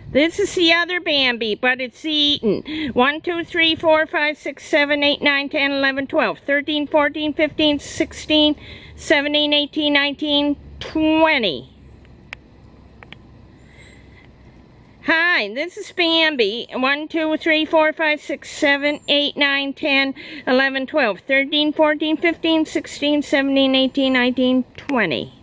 This is the other Bambi, but it's eaten. 1, 2, 3, 4, 5, 6, 7, 8, 9, 10, 11, 12, 13, 14, 15, 16, 17, 18, 19, 20. Hi, this is Bambi. 1, 2, 3, 4, 5, 6, 7, 8, 9, 10, 11, 12, 13, 14, 15, 16, 17, 18, 19, 20.